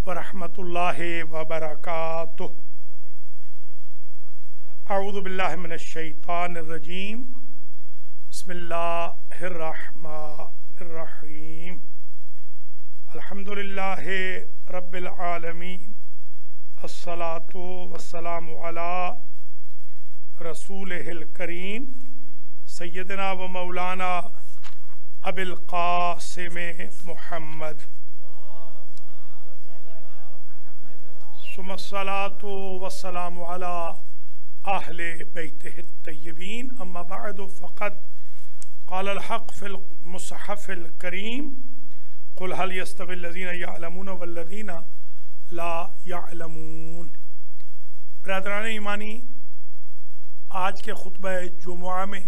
वरहमतुल्लाहि वबरकातुह। अऊज़ु बिल्लाहि मिनश्शैतानिर्रजीम। बिस्मिल्लाहिर्रहमानिर्रहीम। अल्हम्दुलिल्लाहि रब्बिल आलमीन। अस्सलातु वस्सलामु अला रसूलिहिल करीम सय्यदना व मौलाना अबिल क़ासिम मुहम्मद सुम्मस्सलातु वस्सलामु अला अहले बैतिहि तय्यबीन अम्मा बअदु फ़क़द क़ालल हक़ फ़िल मुसहफ़िल करीम क़ुल हल यस्तविल लज़ीना यअलमून वल्लज़ीना ला यअलमून। ब्रदरान ईमानी, आज के खुतबा जुमुआ में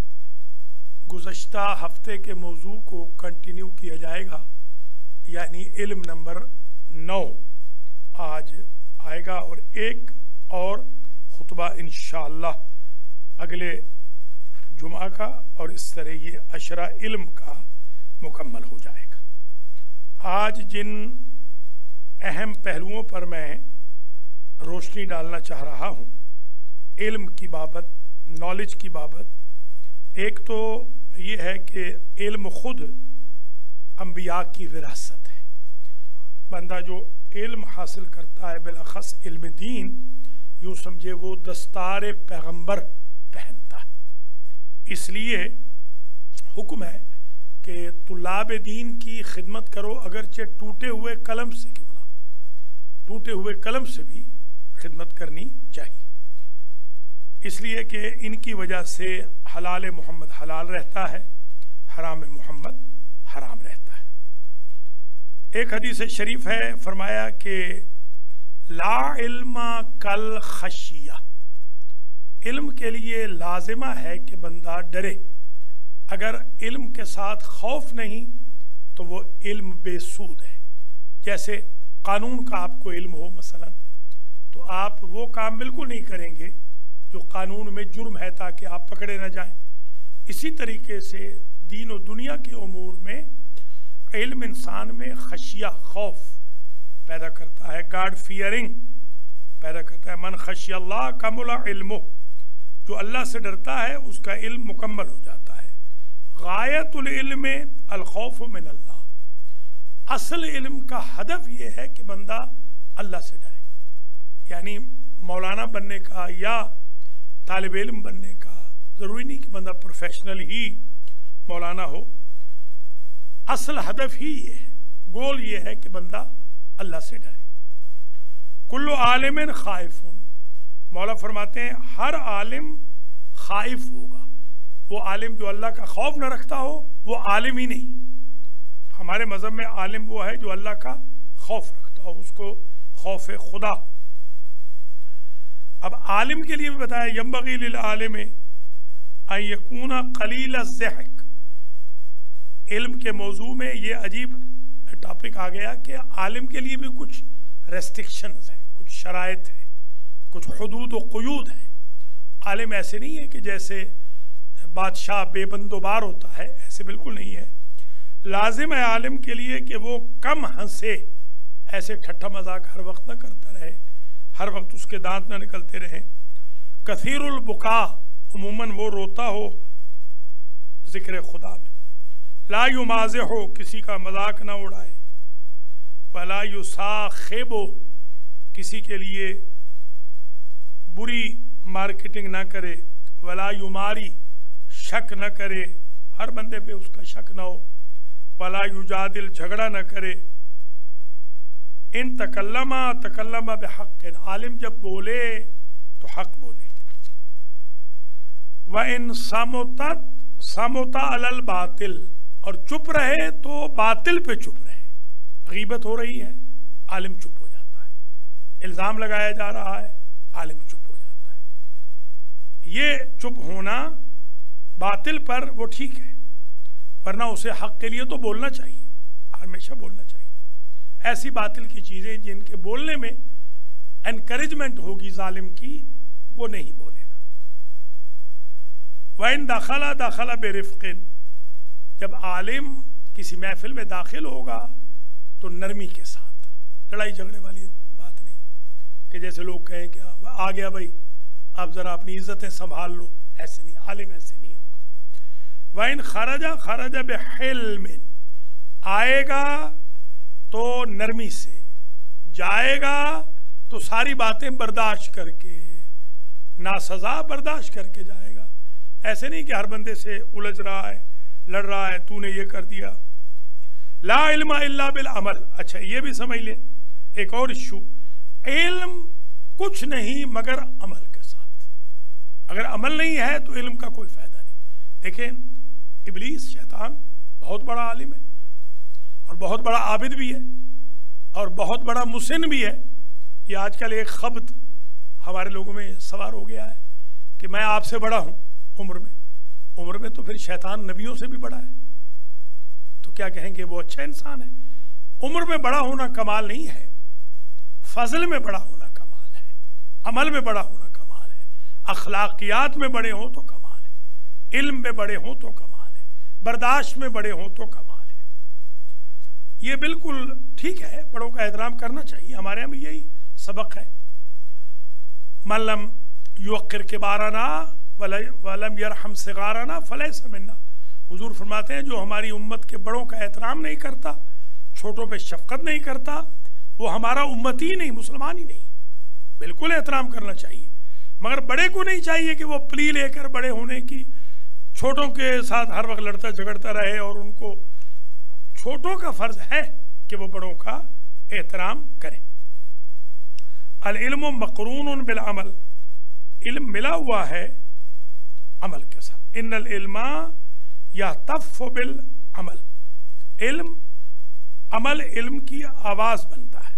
गुज़श्ता हफ्ते के मौजू को कंटिन्यू किया जाएगा, यानी इल्म नंबर 9 आज आएगा और एक और खुतबा इंशाअल्लाह अगले जुमा का, और इस तरह ये अशरा इल्म का मुकम्मल हो जाएगा। आज जिन अहम पहलुओं पर मैं रोशनी डालना चाह रहा हूँ इल्म की बाबत, नॉलेज की बाबत, एक तो ये है कि इल्म खुद अंबिया की विरासत है। बंदा जो इल्म हासिल करता है, बिलखस इल्म दीन, यूँ समझे वो दस्तार पैगंबर पहनता है। इसलिए हुक्म है कि तुल्लाब दीन की खिदमत करो, अगरचे टूटे हुए कलम से क्यों ना, टूटे हुए कलम से भी खिदमत करनी चाहिए, इसलिए कि इनकी वजह से हलाल मोहम्मद हलाल रहता है, हराम मोहम्मद हराम रहता है। एक हदीस शरीफ है, फरमाया कि ला इल्मा कल खशिया, इल्म के लिए लाजिमा है कि बंदा डरे। अगर इल्म के साथ खौफ नहीं तो वो इल्म बेसूद है। जैसे कानून का आपको इल्म हो मसलन, तो आप वो काम बिल्कुल नहीं करेंगे जो कानून में जुर्म है, ताकि आप पकड़े न जाएं। इसी तरीके से दीन और दुनिया के उमूर में इल्म इंसान में खशिया, खौफ पैदा करता है, गॉड फियरिंग पैदा करता है। मन खशिया अल्लाह कमुला इल्मो, जो अल्लाह से डरता है उसका इल्म मुकम्मल हो जाता है। गायतुल इल्म अल खौफ मिन अल्लाह, असल इल्म का हदफ ये है कि बंदा अल्लाह से डरे, यानी मौलाना बनने का या तालिब इल्म बनने का ज़रूरी नहीं कि बंदा प्रोफेशनल ही मौलाना हो। असल हदफ ही ये है, गोल ये है कि बंदा अल्लाह से डरे। कुल्लु आलिमिन खाइफुन, मौला फरमाते हैं हर आलिम खाइफ होगा। वो आलिम जो अल्लाह का खौफ न रखता हो वो आलिम ही नहीं। हमारे मज़हब में आलिम वो है जो अल्लाह का खौफ रखता हो, उसको खौफ खुदा। अब आलिम के लिए भी बताया, यंबगी लिल आलिम अन यकूना कलील ज़हक। इल्म के मौजू में ये अजीब टॉपिक आ गया कि आलिम के लिए भी कुछ रेस्ट्रिक्शंस हैं, कुछ शराइत हैं, कुछ हुदूद व क़ुयूद हैं। आलिम ऐसे नहीं है कि जैसे बादशाह बेबंदोबार होता है, ऐसे बिल्कुल नहीं है। लाजिम है आलिम के लिए कि वो कम हंसे, ऐसे ठट्ठा मजाक हर वक्त ना करता रहे, हर वक्त उसके दांत ना निकलते रहे। कसीरुल बुका, उमूमन वो रोता हो जिक्र खुदा में। ला युमाज़े हो, किसी का मजाक ना उड़ाए। वला युसाखिबो, किसी के लिए बुरी मार्केटिंग ना करे। वला युमारी, शक न करे, हर बंदे पे उसका शक ना हो। वला युजादिल, झगड़ा न करे। इन तकल्लमा बिहक़्क़िन, आलिम जब बोले तो हक बोले। व इन समता अलल बातिल, और चुप रहे तो बातिल पे चुप रहे। गीबत हो रही है, आलिम चुप हो जाता है। इल्ज़ाम लगाया जा रहा है, आलिम चुप हो जाता है। ये चुप होना बातिल पर वो ठीक है, वरना उसे हक के लिए तो बोलना चाहिए, हमेशा बोलना चाहिए। ऐसी बातिल की चीज़ें जिनके बोलने में एनकरेजमेंट होगी जालिम की, वो नहीं बोलेगा। वइन दाखला बेरिफ्क़िन, जब आलिम किसी महफिल में दाखिल होगा तो नरमी के साथ, لڑائی جھگڑے والی بات نہیں کہ جیسے لوگ کہیں کہ آ گیا بھائی آپ ذرا اپنی عزتیں سنبھال لو، ایسے نہیں، عالم ایسے نہیں ہوگا۔ وَإِنْ خَرَجَ بِحِلْمٍ، آئے گا تو نرمی سے، جائے گا تو ساری باتیں برداشت کر کے، ناسزا برداشت کر کے جائے گا۔ ایسے نہیں کہ ہر بندے سے الجھ رہا ہے، لڑ رہا ہے، تو نے یہ کر دیا۔ لا علم الا بالعمل، اچھا یہ بھی سمجھ لیں ایک اور ایشو، علم کچھ نہیں مگر عمل کے ساتھ۔ اگر عمل نہیں ہے تو علم کا کوئی فائدہ نہیں۔ دیکھیں ابلیس شیطان بہت بڑا عالم ہے اور بہت بڑا عابد بھی ہے اور بہت بڑا محسن بھی ہے۔ یہ آج کل ایک خبط ہمارے لوگوں میں سوار ہو گیا ہے کہ میں آپ سے بڑا ہوں عمر میں تو پھر شیطان نبیوں سے بھی بڑا ہے، تو کیا کہیں گے وہ اچھا انسان ہے؟ عمر میں بڑا ہونا کمال نہیں ہے، فضل میں بڑا ہونا کمال ہے، عمل میں بڑا ہونا کمال ہے، اخلاقیات میں بڑے ہوں تو کمال ہے، علم میں بڑے ہوں تو کمال ہے، برداشت میں بڑے ہوں تو کمال ہے۔ یہ بالکل ٹھیک ہے، بڑوں کا احترام کرنا چاہیے، ہمارے یہاں بھی یہی سبق ہے۔ من لم یوقر کبارنا ولم یرحم صغارنا فلیس منا، حضور فرماتے ہیں جو ہماری امت کے بڑوں کا احترام نہیں کرتا، چھوٹوں پہ شفقت نہیں کرتا، وہ ہمارا امتی نہیں، مسلمان ہی نہیں۔ بالکل احترام کرنا چاہیے، مگر بڑے کو نہیں چاہیے کہ وہ پلی لے کر بڑے ہونے کی چھوٹوں کے ساتھ ہر وقت لڑتا جھگڑتا رہے، اور ان کو چھوٹوں کا فرض ہے کہ وہ بڑوں کا احترام کرے۔ العلم مقرون بالعمل، علم ملا ہوا ہے عمل کے ساتھ۔ ان العلم یحتف بالعمل، علم عمل علم کی آواز بنتا ہے۔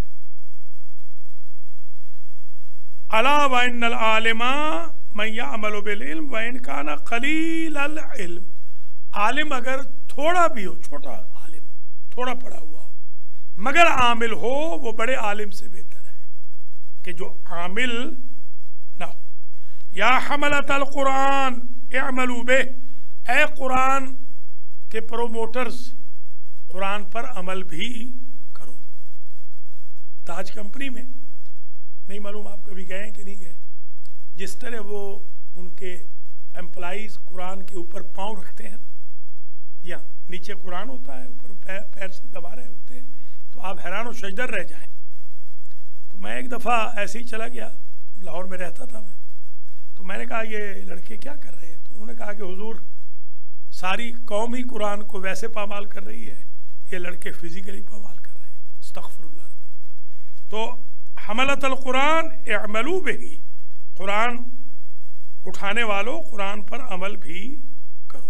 الا وان العالم من یعمل بالعلم وان کان قلیل العلم، عالم اگر تھوڑا بھی ہو، چھوٹا عالم ہو، تھوڑا پڑھا ہوا ہو، مگر عامل ہو، وہ بڑے عالم سے بہتر ہے کہ جو عامل نہ ہو۔ یا حملۃ القرآن اعملوا بہ، اے قرآن کے پروموٹرز، قرآن پر عمل بھی کرو۔ تاج کمپنی میں نہیں معلوم آپ کبھی گئے کہ نہیں گئے، جس طرح وہ ان کے امپلائیز قرآن کے اوپر پاؤں رکھتے ہیں نا، یا نیچے قرآن ہوتا ہے، اوپر پیر سے دبا رہے ہوتے ہیں، تو آپ حیران و شجدر رہ جائیں۔ تو میں ایک دفعہ ایسے ہی چلا گیا، لاہور میں رہتا تھا میں، تو میں نے کہا یہ لڑکے کیا کر رہے ہیں؟ تو انہوں نے کہا کہ حضور ساری قوم ہی قرآن کو ویسے پامال کر رہی ہے، یہ لڑکے فزیکلی پامال کر رہے ہیں۔ استغفر اللہ رب۔ تو حملۃ القرآن اعملوا بہ، قرآن اٹھانے والوں قرآن پر عمل بھی کرو۔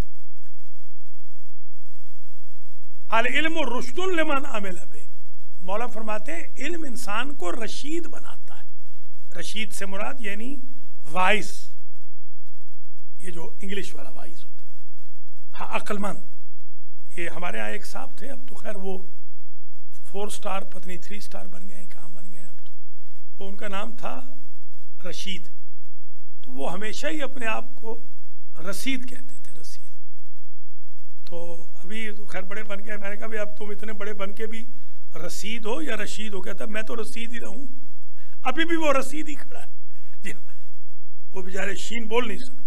العلم رشد لمن عمل بہ، مولا فرماتے ہیں علم انسان کو رشید بناتا ہے۔ رشید سے مراد یعنی وائز، یہ جو انگلش والا وائز ہوتا ہے، ہاں عقل مند۔ یہ ہمارے ہاں ایک صاحب تھے، اب تو خیر وہ 4 سٹار پتنی 3 سٹار بن گئے ہیں، کہاں بن گئے ہیں اب تو، وہ ان کا نام تھا رشید۔ تو وہ ہمیشہ ہی اپنے آپ کو رشید کہتے تھے، رشید۔ تو ابھی تو خیر بڑے بن گئے، میں نے کہا بھی اب تم اتنے بڑے بن کے بھی رشید ہو یا رشید ہو؟ کہتا میں تو رشید ہی رہوں، ابھی بھی وہ رشید ہی کھڑا ہے۔ جی وہ بیچارے شین بول نہیں سکتے۔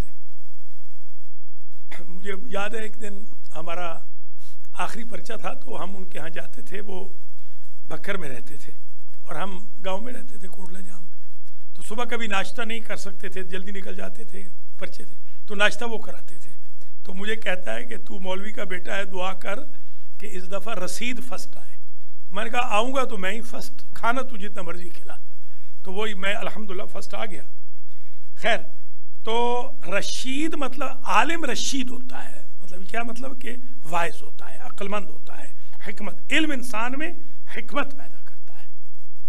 مجھے یاد ہے ایک دن ہمارا آخری پرچہ تھا، تو ہم ان کے ہاں جاتے تھے، وہ بکر میں رہتے تھے اور ہم گاؤں میں رہتے تھے کوٹلہ جام میں۔ تو صبح کبھی ناشتہ نہیں کر سکتے تھے، جلدی نکل جاتے تھے، پرچے تھے، تو ناشتہ وہ کراتے تھے۔ تو مجھے کہتا ہے کہ تو مولوی کا بیٹا ہے، دعا کر کہ اس دفعہ رشید فرسٹ آئے۔ میں نے کہا آؤں گا تو میں ہی فرسٹ، کھانا تو جتنا مرضی کھلا۔ تو وہی میں الحمدللہ فرسٹ آ گیا۔ خیر، تو رشید مطلب عالم رشید ہوتا ہے، مطلب کیا مطلب کہ وائز ہوتا ہے، عقل مند ہوتا ہے، حکمت، علم انسان میں حکمت پیدا کرتا ہے۔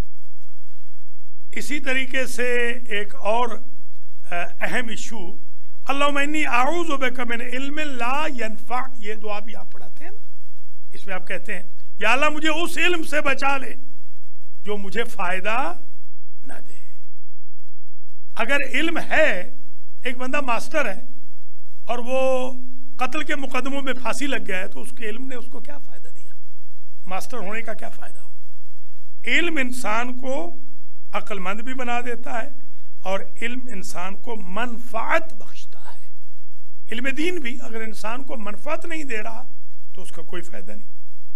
اسی طریقے سے ایک اور اہم ایشو، اللہم انی اعوذ بک من علم لا ینفع، یہ دعا بھی آپ پڑھاتے ہیں نا، اس میں آپ کہتے ہیں یا اللہ مجھے اس علم سے بچا لے جو مجھے فائدہ نہ دے۔ اگر علم ہے، ایک بندہ ماسٹر ہے اور وہ قتل کے مقدموں میں پھانسی لگ گیا ہے، تو اس کے علم نے اس کو کیا فائدہ دیا؟ ماسٹر ہونے کا کیا فائدہ ہو؟ علم انسان کو عقل مند بھی بنا دیتا ہے اور علم انسان کو منفعت بخشتا ہے. علم دین بھی اگر انسان کو منفعت نہیں دے رہا تو اس کا کوئی فائدہ نہیں.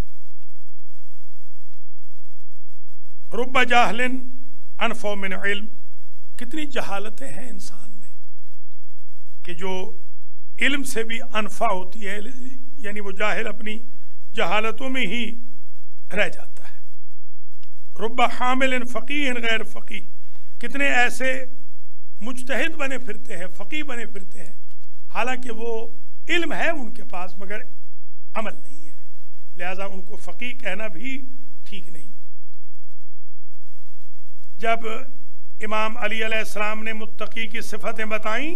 رب جاہل انفع من علم، کتنی جہالتیں ہیں انسان میں کہ جو علم سے بھی انفع ہوتی ہے، یعنی وہ جاہل اپنی جہالتوں میں ہی رہ جاتا ہے. رب حامل فقیہ غیر فقیہ، کتنے ایسے مجتہد بنے پھرتے ہیں، فقیہ بنے پھرتے ہیں، حالانکہ وہ علم ہے ان کے پاس مگر عمل نہیں ہے، لہذا ان کو فقیہ کہنا بھی ٹھیک نہیں. جب امام علی علیہ السلام نے متقی کی صفتیں بتائیں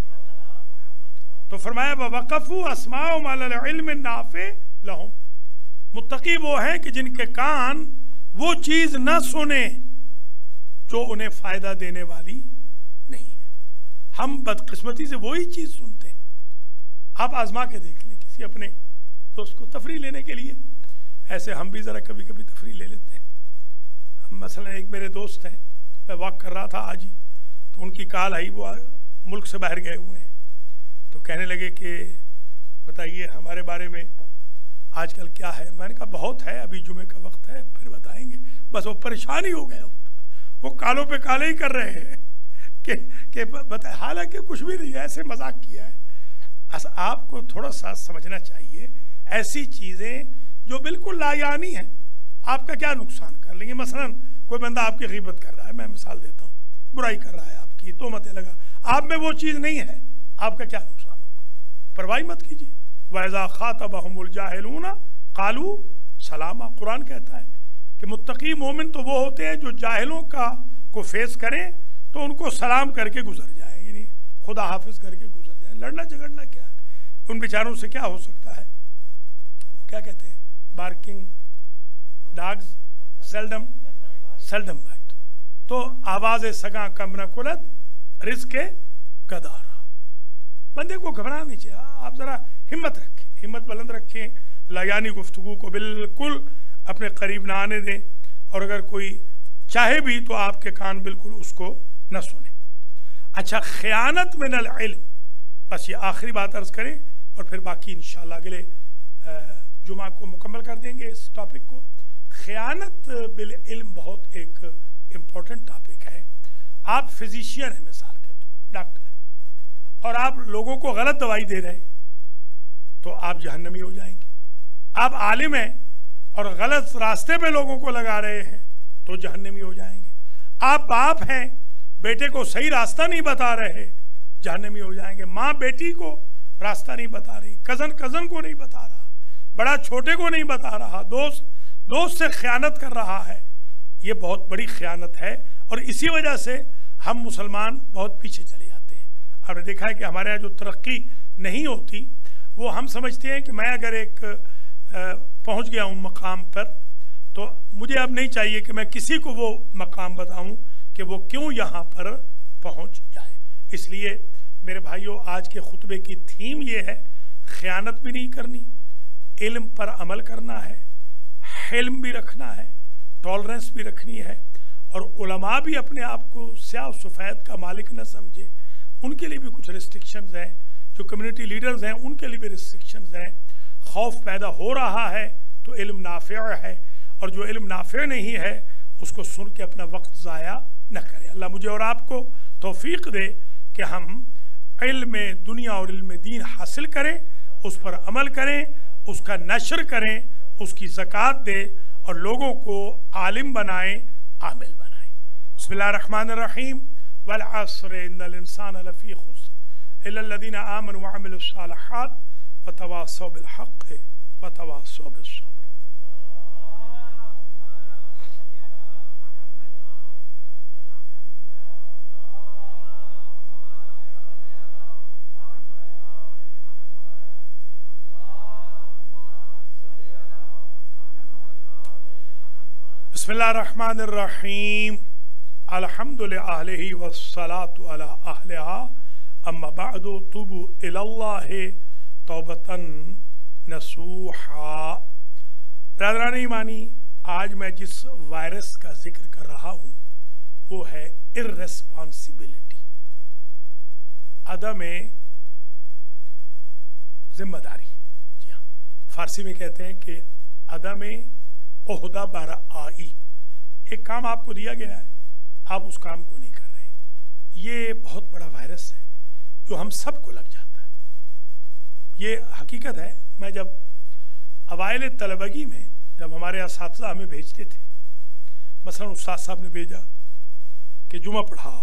تو فرمایا وَوَقَفُوا أَسْمَاعُهُمْ عَلَى الْعِلْمِ النَّافِعِ لَهُمْ، متقی وہ ہیں کہ جن کے کان وہ چیز نہ سنیں جو انہیں فائدہ دینے والی نہیں ہے. ہم بدقسمتی سے وہی چیز سنتے ہیں. آپ آزما کے دیکھ لیں کسی اپنے دوست کو تفریح لینے کے لیے، ایسے ہم بھی ذرا کبھی کبھی تفریح لے لیتے ہیں. مثلا ایک میرے دوست ہیں، میں واک کر رہا تھا آج ہی، تو ان کی کال آئی، وہ ملک سے باہر گئے ہوئے ہیں، تو کہنے لگے کہ بتائیے ہمارے بارے میں آج کل کیا ہے. میں نے کہا بہت ہے، ابھی جمعے کا وقت ہے پھر بتائیں گے. بس وہ پریشان ہی ہو گئے، وہ کالوں پہ کالے ہی کر رہے ہیں کہ بتائیں، حالانکہ کچھ بھی نہیں ہے، ایسے مذاق کیا ہے. آپ کو تھوڑا سا سمجھنا چاہیے ایسی چیزیں جو بالکل لا یعنی ہیں آپ کا کیا نقصان کر لیں گے. مثلا کوئی بندہ آپ کی غیبت کر رہا ہے، میں مثال دیتا ہوں، برائی کر رہا ہے آپ کی، تہمتیں لگا، آپ میں وہ چیز نہیں ہے، آپ کا کیا نقصان ہوگا. پرواہ مت کیجیے. وَإِذَا خَاطَبَهُمُ الْجَاهِلُونَ قَالُوا سَلَامًا، قرآن کہتا ہے کہ متقی مومن تو وہ ہوتے ہیں جو جاہلوں کو فیس کریں تو ان کو سلام کر کے گزر جائیں، یعنی خدا حافظ کر کے گزر جائیں. لڑنا جھگڑنا کیا ہے، ان بیچاروں سے کیا ہو سکتا ہے. وہ کیا کہتے ہیں، بارکنگ ڈاگز سیلڈم بائٹ. تو آواز سگاں کم نہ کلت رزق گدارا. بندے کو گھبرانا نہیں چاہیے. آپ ذرا ہمت رکھیں، ہمت بلند رکھیں، لایانی گفتگو کو بالکل اپنے قریب نہ آنے دیں، اور اگر کوئی چاہے بھی تو آپ کے کان بالکل اس کو نہ سنیں. اچھا، خیانت من العلم، بس یہ آخری بات عرض کریں اور پھر باقی انشاءاللہ اگلے جمعہ کو مکمل کر دیں گے اس ٹاپک کو. خیانت بالعلم بہت ایک امپورٹنٹ ٹاپک ہے. آپ فزیشین ہیں، مثال کے طور ڈاکٹر ہیں، اور آپ لوگوں کو غلط دوائی دے رہے ہیں تو آپ جہنمی ہو جائیں گے. آپ عالم ہیں اور غلط راستے پہ لوگوں کو لگا رہے ہیں تو جہنمی ہو جائیں گے. آپ باپ ہیں، بیٹے کو صحیح راستہ نہیں بتا رہے، جہنمی ہو جائیں گے. ماں بیٹی کو راستہ نہیں بتا رہی، کزن کو نہیں بتا رہا، بڑا چھوٹے کو نہیں بتا رہا، دوست سے خیانت کر رہا ہے. یہ بہت بڑی خیانت ہے، اور اسی وجہ سے ہم مسلمان بہت پیچھے چلے جاتے ہیں. آپ نے دیکھا ہے کہ ہمارے یہاں جو ترقی نہیں ہوتی وہ ہم سمجھتے ہیں کہ میں اگر ایک پہنچ گیا ہوں مقام پر تو مجھے اب نہیں چاہیے کہ میں کسی کو وہ مقام بتاؤں کہ وہ کیوں یہاں پر پہنچ جائے. اس لیے میرے بھائیوں، آج کے خطبے کی تھیم یہ ہے، خیانت بھی نہیں کرنی، علم پر عمل کرنا ہے، حلم بھی رکھنا ہے، ٹالرنس بھی رکھنی ہے، اور علماء بھی اپنے آپ کو سیاہ و سفید کا مالک نہ سمجھے. ان کے لیے بھی کچھ ریسٹرکشنز ہیں، جو کمیونٹی لیڈرز ہیں ان کے لیے بھی ریسٹرکشنز ہیں. خوف پیدا ہو رہا ہے تو علم نافع ہے، اور جو علم نافع نہیں ہے اس کو سن کے اپنا وقت ضائع نہ کرے. اللہ مجھے اور آپ کو توفیق دے کہ ہم علم دنیا اور علم دین حاصل کریں، اس پر عمل کریں، اس کا نشر کریں، اس کی زکوٰۃ دیں، اور لوگوں کو عالم بنائیں، عامل بنائیں. بسم اللہ الرحمن الرحیم. والعصر ان الانسان لفی خسر الا الذین آمنوا وعملوا الصالحات وتواصوا بالحق وتواصوا بالصبر. بسم اللہ الرحمن الرحیم. الحمد للہ والصلاة علی اہلہا اما بعد توبوا الی اللہ توبۃ نصوحا. برادران ایمانی، آج میں جس وائرس کا ذکر کر رہا ہوں وہ ہے ارریسپانسبلٹی، عدم ذمہ داری. جی ہاں، فارسی میں کہتے ہیں کہ عدم عہدہ بر آئی. ایک کام آپ کو دیا گیا ہے، آپ اس کام کو نہیں کر رہے ہیں. یہ بہت بڑا وائرس ہے جو ہم سب کو لگ جاتا ہے. یہ حقیقت ہے. میں جب اوائل طلبگی میں جب ہمارے اساتذہ ہمیں بھیجتے تھے، مثلا استاد صاحب نے بھیجا کہ جمعہ پڑھاؤ.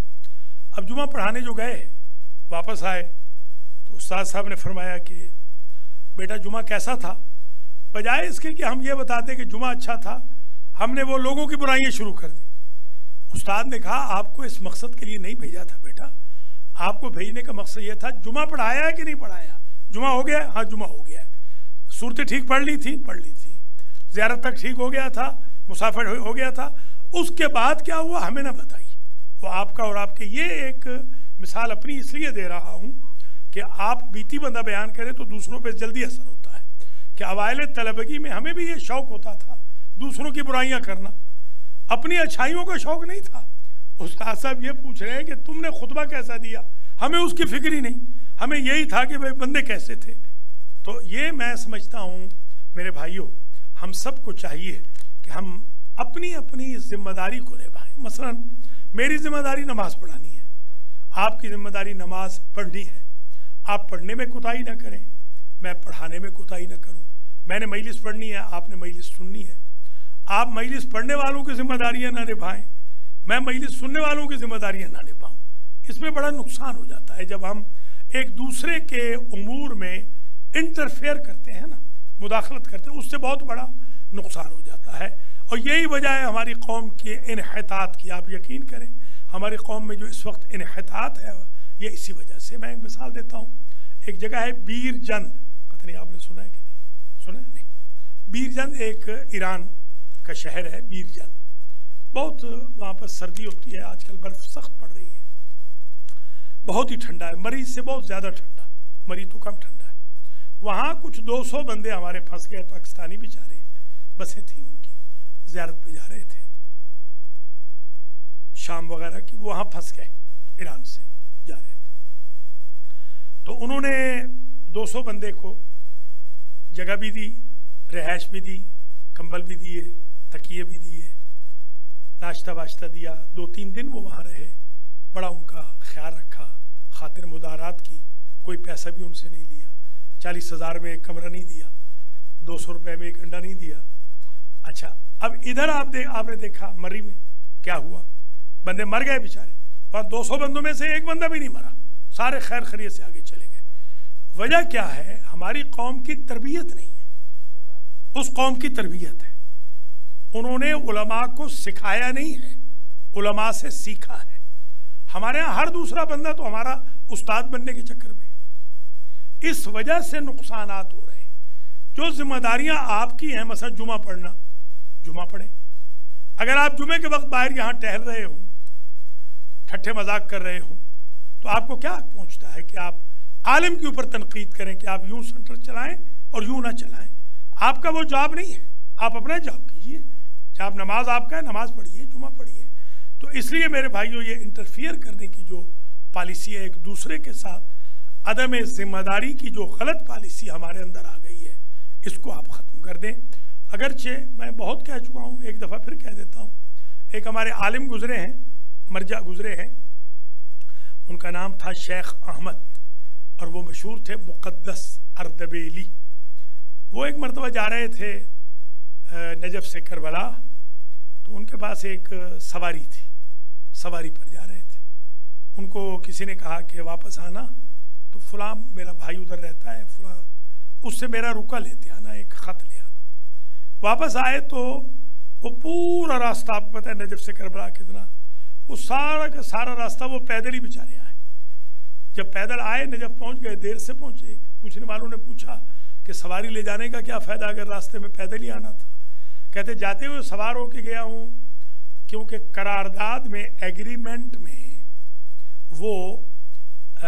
اب جمعہ پڑھانے جو گئے واپس آئے تو استاد صاحب نے فرمایا کہ بیٹا جمعہ کیسا تھا؟ بجائے اس کے کہ ہم یہ بتاتے کہ جمعہ اچھا تھا، ہم نے وہ لوگوں کی برائیاں شروع کر دی. استاد نے کہا آپ کو اس مقصد کے لیے نہیں بھیجا تھا بیٹا، آپ کو بھیجنے کا مقصد یہ تھا جمعہ پڑھایا ہے کہ نہیں پڑھایا؟ جمعہ ہو گیا؟ ہاں جمعہ ہو گیا. صورتیں ٹھیک پڑھ لی تھی؟ پڑھ لی تھی. زیارت تک ٹھیک ہو گیا تھا؟ مسافر ہو گیا تھا؟ اس کے بعد کیا ہوا ہمیں نہ بتائیے. وہ آپ کا اور آپ کے، یہ ایک مثال اپنی اس لیے دے رہا ہوں کہ آپ بیتی بندہ بیان کریں تو دوسروں پہ جلدی اثر ہوتا ہے. کہ اوائل طلبگی میں ہمیں بھی یہ شوق ہوتا تھا دوسروں کی برائیاں کرنا، اپنی اچھائیوں کا شوق نہیں تھا. استاد صاحب یہ پوچھ رہے ہیں کہ تم نے خطبہ کیسا دیا، ہمیں اس کی فکر ہی نہیں، ہمیں یہی تھا کہ بھائی بندے کیسے تھے. تو یہ میں سمجھتا ہوں میرے بھائیوں، ہم سب کو چاہیے کہ ہم اپنی اپنی ذمہ داری کو نبھائیں. مثلا میری ذمہ داری نماز پڑھانی ہے، آپ کی ذمہ داری نماز پڑھنی ہے. آپ پڑھنے میں کوتاہی نہ کریں، میں پڑھانے میں کوتاہی نہ کروں. میں نے مجلس پڑھنی ہے، آپ نے مجلس سننی ہے. آپ مجلس پڑھنے والوں کی ذمہ داریاں نہ نبھائیں، میں مجلس سننے والوں کی ذمہ داریاں نہ نبھاؤں. اس میں بڑا نقصان ہو جاتا ہے جب ہم ایک دوسرے کے امور میں انٹرفیئر کرتے ہیں نا، مداخلت کرتے ہیں، اس سے بہت بڑا نقصان ہو جاتا ہے. اور یہی وجہ ہے ہماری قوم کے انحطاط کی. آپ یقین کریں ہماری قوم میں جو اس وقت انحطاط ہے یہ اسی وجہ سے. میں ایک مثال دیتا ہوں. ایک جگہ ہے بیر جند، پتہ نہیں آپ نے سنا ہے کہ نہیں سنا ہے؟ نہیں. بیر جند ایک ایران کا شہر ہے. بیر جند بہت، وہاں پر سردی ہوتی ہے، آج کل برف سخت پڑ رہی ہے، بہت ہی ٹھنڈا ہے، مری سے بہت زیادہ ٹھنڈا، مری تو کم ٹھنڈا ہے. وہاں کچھ 200 بندے ہمارے پھنس گئے، پاکستانی بیچارے، بسیں تھیں ان کی، زیارت پہ جا رہے تھے شام وغیرہ کی، وہاں پھنس گئے، ایران سے جا رہے تھے. تو انہوں نے 200 بندے کو جگہ بھی دی، رہائش بھی دی، کمبل بھی دیے، تکیے بھی دیے، ناشتہ واشتہ دیا. 2-3 دن وہ وہاں رہے، بڑا ان کا خیال رکھا، خاطر مدارات کی. کوئی پیسہ بھی ان سے نہیں لیا، 40,000 میں ایک کمرہ نہیں دیا، 200 روپے میں ایک انڈا نہیں دیا. اچھا اب ادھر آپ نے دیکھا مری میں کیا ہوا، بندے مر گئے بیچارے. وہاں 200 بندوں میں سے ایک بندہ بھی نہیں مرا، سارے خیر خیریت سے آگے چلے گئے. وجہ کیا ہے؟ ہماری قوم کی تربیت نہیں ہے، اس قوم کی تربیت ہے. انہوں نے علماء کو سکھایا نہیں ہے، علماء سے سیکھا ہے. ہمارے ہاں ہر دوسرا بندہ تو ہمارا استاد بننے کے چکر میں. اس وجہ سے نقصانات ہو رہے ہیں. جو ذمہ داریاں آپ کی ہیں، مثلا جمعہ پڑھنا، جمعہ پڑھیں. اگر آپ جمعے کے وقت باہر یہاں ٹہل رہے ہوں، ٹھٹھے مذاق کر رہے ہوں، تو آپ کو کیا پہنچتا ہے کہ آپ عالم کے اوپر تنقید کریں کہ آپ یوں سنٹر چلائیں اور یوں نہ چلائیں. آپ کا وہ جاب نہیں ہے، آپ اپنا جاب کیجئے. جاب نماز آپ کا ہے، نماز پڑھیے، جمعہ پڑھیے. تو اس لیے میرے بھائیوں، یہ انٹرفیئر کرنے کی جو پالیسی ہے ایک دوسرے کے ساتھ، عدم ذمہ داری کی جو غلط پالیسی ہمارے اندر آ گئی ہے، اس کو آپ ختم کر دیں. اگرچہ میں بہت کہہ چکا ہوں، ایک دفعہ پھر کہہ دیتا ہوں. ایک ہمارے عالم گزرے ہیں، مرجع گزرے ہیں، ان کا نام تھا شیخ احمد، اور وہ مشہور تھے مقدس اردبیلی. وہ ایک مرتبہ جا رہے تھے نجف سے کربلا، تو ان کے پاس ایک سواری تھی، سواری پر جا رہے تھے. ان کو کسی نے کہا کہ واپس آنا، تو فلاں میرا بھائی ادھر رہتا ہے، فلاں اس سے میرا رکا لیتے آنا، ایک خط لے آنا. واپس آئے تو وہ پورا راستہ، آپ کو پتہ ہے نجف سے کربلا کتنا، وہ سارا کا سارا راستہ وہ پیدل ہی بیچارے آئے. جب پیدل آئے نجف پہنچ گئے، دیر سے پہنچے. پوچھنے والوں نے پوچھا کہ سواری لے جانے کا کیا فائدہ اگر راستے میں پیدل ہی آنا تھا؟ کہتے جاتے ہوئے سوار ہو کے گیا ہوں، کیونکہ قرارداد میں، ایگریمنٹ میں وہ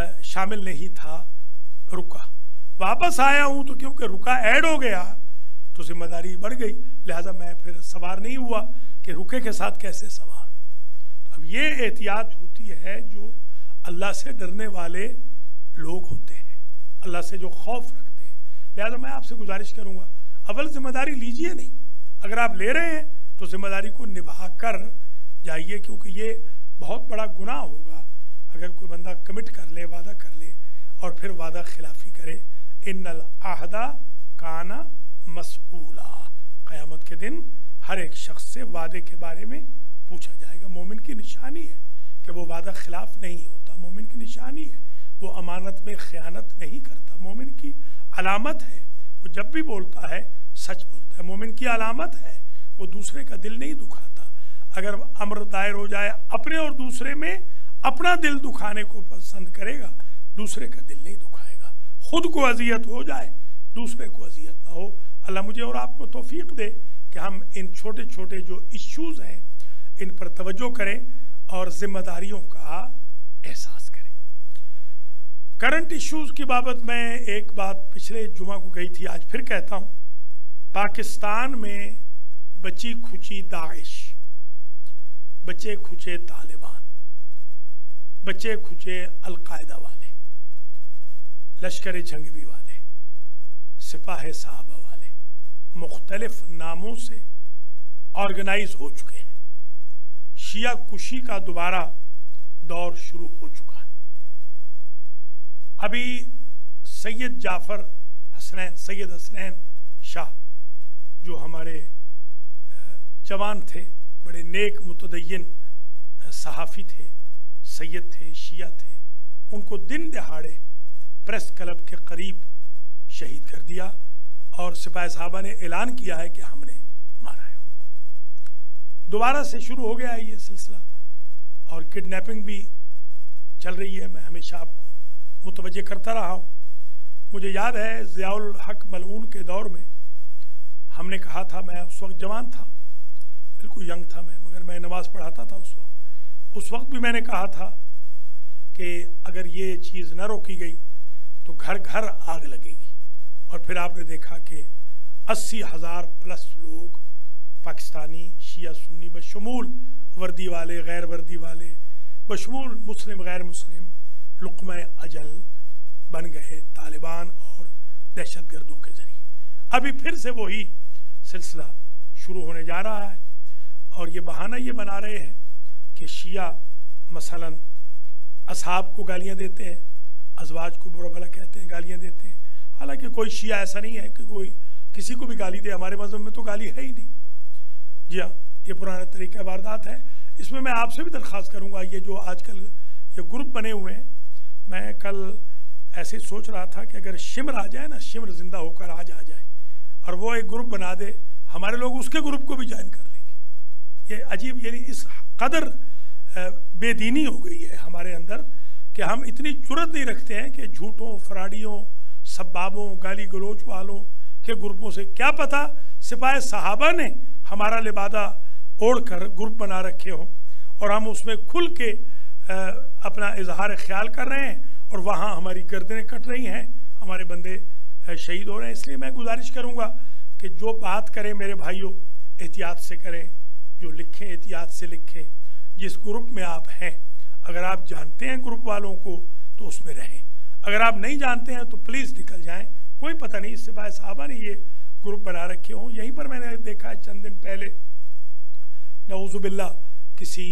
شامل نہیں تھا رکا. واپس آیا ہوں تو کیونکہ رکا ایڈ ہو گیا تو ذمہ داری بڑھ گئی، لہٰذا میں پھر سوار نہیں ہوا کہ رکے کے ساتھ کیسے سوار ہوں۔ تو اب یہ احتیاط ہوتی ہے جو اللہ سے ڈرنے والے لوگ ہوتے ہیں، اللہ سے جو خوف رکھتے ہیں۔ لہٰذا میں آپ سے گزارش کروں گا، اول ذمہ داری لیجئے نہیں، اگر آپ لے رہے ہیں تو ذمہ داری کو نبھا کر جائیے، کیونکہ یہ بہت بڑا گناہ ہوگا اگر کوئی بندہ کمٹ کر لے، وعدہ کر لے اور پھر وعدہ خلافی کرے۔ ان العہد کان مسئولا، قیامت کے دن ہر ایک شخص سے وعدے کے بارے میں پوچھا جائے گا۔ مومن کی نشانی ہے کہ وہ وعدہ خلاف نہیں ہوتا، مومن کی نشانی ہے وہ امانت میں خیانت نہیں کرتا، مومن کی علامت ہے وہ جب بھی بولتا ہے سچ بولتا ہے، مومن کی علامت ہے وہ دوسرے کا دل نہیں دکھاتا۔ اگر امر دائر ہو جائے اپنے اور دوسرے میں، اپنا دل دکھانے کو پسند کرے گا، دوسرے کا دل نہیں دکھائے گا۔ خود کو اذیت ہو جائے دوسرے کو اذیت نہ ہو۔ اللہ مجھے اور آپ کو توفیق دے کہ ہم ان چھوٹے چھوٹے جو ایشوز ہیں ان پر توجہ کریں اور ذمہ داریوں کا احساس کریں۔ کرنٹ ایشوز کی بابت میں ایک بات پچھلے جمعہ کو کہی تھی، آج پھر کہتا ہوں۔ پاکستان میں بچی کھچی داعش، بچے کھچے طالبان، بچے کھچے القاعدہ والے، لشکر جنگوی والے، سپاہ صحابہ والے، مختلف ناموں سے آرگنائز ہو چکے ہیں۔ شیعہ کشی کا دوبارہ دور شروع ہو چکا ہے۔ ابھی سید جعفر حسنین، سید حسنین شاہ جو ہمارے جوان تھے، بڑے نیک متدین صحافی تھے، سید تھے، شیعہ تھے، ان کو دن دہاڑے پریس کلب کے قریب شہید کر دیا اور سپاہ صحابہ نے اعلان کیا ہے کہ ہم نے مارا ہے ان کو۔ دوبارہ سے شروع ہو گیا ہے یہ سلسلہ اور کڈنیپنگ بھی چل رہی ہے۔ میں ہمیشہ آپ کو متوجہ کرتا رہا ہوں۔ مجھے یاد ہے ضیاء الحق ملعون کے دور میں ہم نے کہا تھا، میں اس وقت جوان تھا، بالکل ینگ تھا میں، مگر میں نماز پڑھاتا تھا اس وقت بھی میں نے کہا تھا کہ اگر یہ چیز نہ روکی گئی تو گھر گھر آگ لگے گی۔ اور پھر آپ نے دیکھا کہ 80,000 پلس لوگ پاکستانی شیعہ سنی بشمول وردی والے، غیر وردی والے، بشمول مسلم غیر مسلم، لقمہ اجل بن گئے طالبان اور دہشت گردوں کے ذریعے۔ ابھی پھر سے وہی سلسلہ شروع ہونے جا رہا ہے اور یہ بہانہ یہ بنا رہے ہیں کہ شیعہ مثلا اصحاب کو گالیاں دیتے ہیں، ازواج کو برا بھلا کہتے ہیں، گالیاں دیتے ہیں۔ حالانکہ کوئی شیعہ ایسا نہیں ہے کہ کوئی کسی کو بھی گالی دے، ہمارے مذہب میں تو گالی ہے ہی نہیں۔ جی ہاں، یہ پرانا طریقہ واردات ہے۔ اس میں آپ سے بھی درخواست کروں گا، یہ جو آج کل یہ گروپ بنے ہوئے ہیں، میں کل ایسے سوچ رہا تھا کہ اگر شمر آ جائے نا، شمر زندہ ہو کر آج آ جائے اور وہ ایک گروپ بنا دے، ہمارے لوگ اس کے گروپ کو بھی جوائن کر لیں گے۔ یہ عجیب، یعنی اس قدر بے دینی ہو گئی ہے ہمارے اندر کہ ہم اتنی جرت نہیں رکھتے ہیں کہ جھوٹوں، فراڈیوں، سبابوں، گالی گلوچ والوں کے گروپوں سے، کیا پتہ سپاہ صحابہ نے ہمارا لبادہ اوڑھ کر گروپ بنا رکھے ہوں اور ہم اس میں کھل کے اپنا اظہار خیال کر رہے ہیں اور وہاں ہماری گردنیں کٹ رہی ہیں، ہمارے بندے شہید ہو رہے ہیں۔ اس لیے میں گزارش کروں گا کہ جو بات کریں میرے بھائیوں احتیاط سے کریں، جو لکھیں احتیاط سے لکھیں۔ جس گروپ میں آپ ہیں، اگر آپ جانتے ہیں گروپ والوں کو تو اس میں رہیں، اگر آپ نہیں جانتے ہیں تو پلیز نکل جائیں۔ کوئی پتہ نہیں سپاہ صحابہ نے یہ گروپ بنا رکھے ہوں۔ یہیں پر میں نے دیکھا ہے چند دن پہلے، نعوذ باللہ، کسی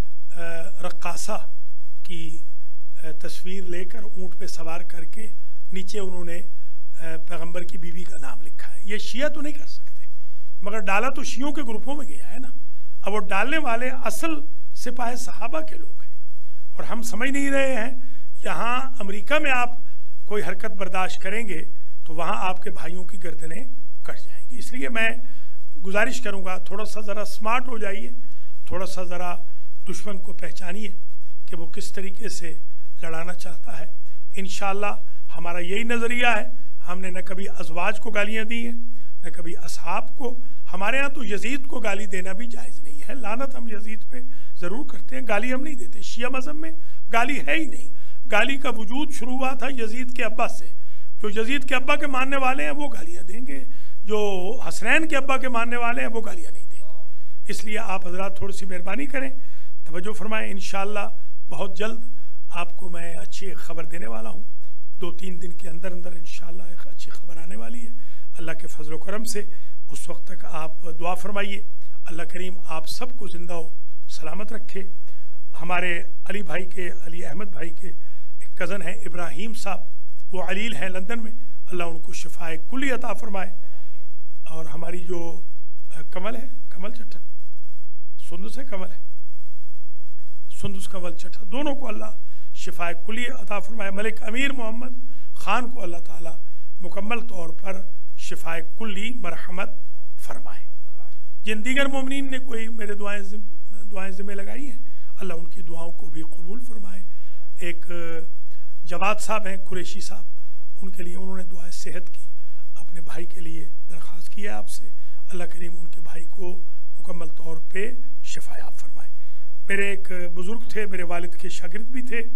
رقاصہ کی تصویر لے کر اونٹ پہ سوار کر کے نیچے انہوں نے پیغمبر کی بیوی کا نام لکھا ہے۔ یہ شیعہ تو نہیں کر سکتے، مگر ڈالا تو شیعوں کے گروپوں میں گیا ہے نا۔ اب وہ ڈالنے والے اصل سپاہ صحابہ کے لوگ ہیں اور ہم سمجھ نہیں رہے ہیں۔ یہاں امریکہ میں آپ کوئی حرکت برداشت کریں گے تو وہاں آپ کے بھائیوں کی گردنیں کٹ جائیں گی۔ اس لیے میں گزارش کروں گا تھوڑا سا ذرا سمارٹ ہو جائیے، تھوڑا سا ذرا دشمن کو پہچانیے کہ وہ کس طریقے سے لڑانا چاہتا ہے۔ انشاءاللہ ہمارا یہی نظریہ ہے۔ ہم نے نہ کبھی ازواج کو گالیاں دی ہیں، نہ کبھی اصحاب کو۔ ہمارے ہاں تو یزید کو گالی دینا بھی جائز نہیں ہے۔ لعنت ہم یزید پہ ضرور کرتے ہیں، گالی ہم نہیں دیتے۔ شیعہ مذہب میں گالی ہے ہی نہیں۔ گالی کا وجود شروع ہوا تھا یزید کے ابا سے۔ جو یزید کے ابا کے ماننے والے ہیں وہ گالیاں دیں گے، جو حسنین کے ابا کے ماننے والے ہیں وہ گالیاں نہیں دیں گے۔ اس لیے آپ حضرات تھوڑی سی مہربانی کریں، توجہ فرمائیں۔ انشاءاللہ بہت جلد آپ کو میں اچھی خبر دینے والا ہوں، 2-3 دن کے اندر اندر انشاءاللہ ایک اچھی خبر آنے والی ہے اللہ کے فضل و کرم سے۔ اس وقت تک آپ دعا فرمائیے، اللہ کریم آپ سب کو زندہ و سلامت رکھے۔ ہمارے علی بھائی کے، علی احمد بھائی کے ایک کزن ہیں ابراہیم صاحب، وہ علیل ہیں لندن میں، اللہ ان کو شفاء کلی عطا فرمائے۔ اور ہماری جو کمل ہے، کمل چٹھا، سندس ہے کمل ہے، سندس کمل چٹھا، دونوں کو اللہ شفاء کلی عطا فرمائے۔ ملک امیر محمد خان کو اللہ تعالیٰ مکمل طور پر شفاء کلی مرحمت فرمائے۔ جن دیگر مومنین نے کوئی میرے دعائیں ذمہ لگائی ہیں، اللہ ان کی دعاؤں کو بھی قبول فرمائے۔ ایک جواد صاحب ہیں قریشی صاحب، ان کے لیے انہوں نے دعائیں صحت کی اپنے بھائی کے لیے درخواست کی ہے آپ سے، اللہ کریم ان کے بھائی کو مکمل طور پہ شفا یاب فرمائے۔ میرے ایک بزرگ تھے، میرے والد کے شاگرد بھی تھے،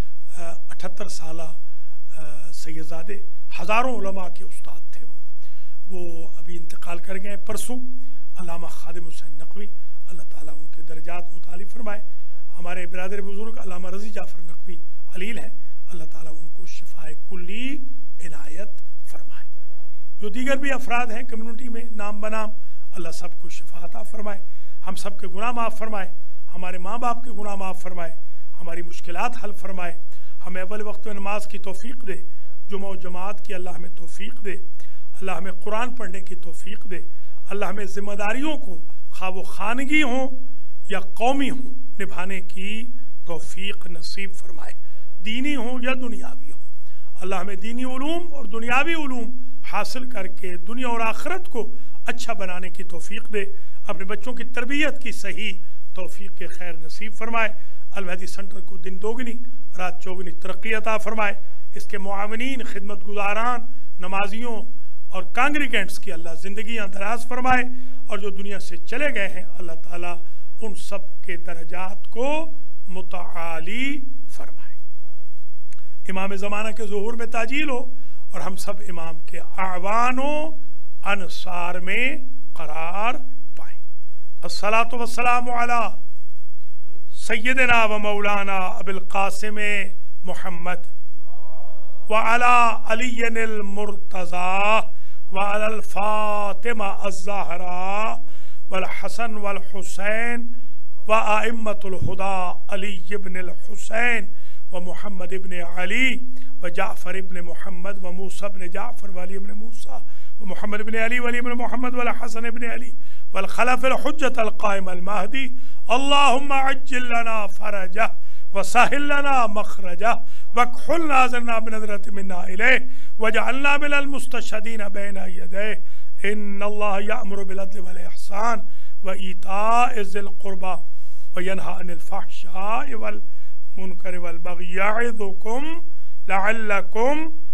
78 سالہ سیدزادے، ہزاروں علماء کے استاد تھے وہ ابھی انتقال کر گئے پرسوں، علامہ خادم حسین نقوی، اللہ تعالیٰ ان کے درجات متعالی فرمائے۔ ہمارے برادر بزرگ علامہ رضی جعفر نقوی علیل ہیں، اللہ تعالیٰ ان کو شفاء کلی عنایت فرمائے۔ جو دیگر بھی افراد ہیں کمیونٹی میں نام بنام، اللہ سب کو شفا عطا فرمائے، ہم سب کے گناہ معاف فرمائے، ہمارے ماں باپ کے گناہ معاف فرمائے، ہماری مشکلات حل فرمائے، ہمیں اول وقت میں نماز کی توفیق دے، جمعہ و جماعت کی اللہ ہمیں توفیق دے، اللہ ہمیں قرآن پڑھنے کی توفیق دے، اللہ ہمیں ذمہ داریوں کو خواہ وہ خانگی ہوں یا قومی ہوں نبھانے کی توفیق نصیب فرمائے، دینی ہوں یا دنیاوی ہوں۔ اللہ ہمیں دینی علوم اور دنیاوی علوم حاصل کر کے دنیا اور آخرت کو اچھا بنانے کی توفیق دے، اپنے بچوں کی تربیت کی صحیح توفیق کے خیر نصیب فرمائے۔ المہدی سنٹر کو دن دوگنی رات چوگنی ترقی عطا فرمائے، اس کے معاونین، خدمت گزاران، نمازیوں اور کانگریگنٹس کی اللہ زندگیاں دراز فرمائے، اور جو دنیا سے چلے گئے ہیں اللہ تعالیٰ ان سب کے درجات کو متعالی فرمائے۔ امام زمانہ کے ظہور میں تاجیل ہو، اور ہم سب امام کے اعوان و انصار میں قرار پائیں۔ الصلاۃ والسلام علی سیدنا و مولانا ابی القاسم محمد وعلی علی المرتضی وعلی الفاطمہ الزہراء والحسن والحسین وآئمۃ الہدی علی ابن الحسین ومحمد ابن علی وجعفر ابن محمد وموسى ابن جعفر وعلی ابن موسى ومحمد ابن علی وعلی ابن محمد والحسن ابن علی والخلف الحجة القائم المہدی اللہم عجل لنا فرجہ وسهل لنا مخرجہ واکحل ناظرنا بنظرة منا الیہ وجعلنا من المستشهدین بین یدیہ ان اللہ یأمر بالعدل والاحسان وایتاء ذی القربى وینہی عن الفحشاء والمنکر والبغی یعظکم لعلکم